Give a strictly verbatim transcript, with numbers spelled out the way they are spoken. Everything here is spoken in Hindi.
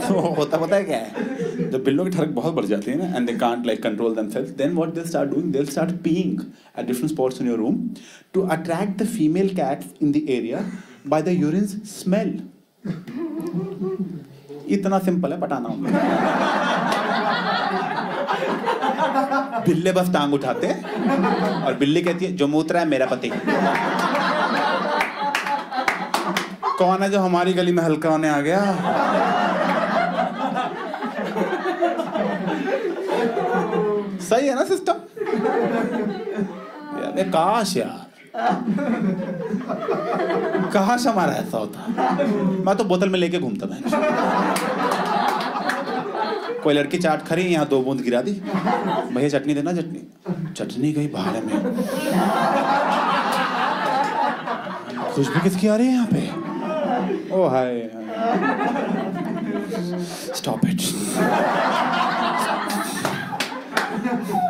तो होता पता है क्या है, जब बिल्लों की ठरक बहुत बढ़ जाती है ना, and they can't like control themselves, then what they start doing, they start peeing at different spots in your room to attract the female cats in the area by the urine's smell. इतना सिंपल है पटाना उनका। बिल्ले बस टांग उठाते और बिल्ली कहती है जो मूत्र है मेरा पति। कौन है जो हमारी गली में हल्का होने आ गया? सही है ना सिस्टम? यार काश यार, काश हमारा ऐसा होता। मैं तो बोतल में लेके घूमता मैं। कोई लड़की चाट खरी, यहाँ दो बूंद गिरा दी, भैया चटनी देना, चटनी चटनी गई भाड़े में। खुशबू किसकी आ रही है यहाँ पे? Oh hi, stop it.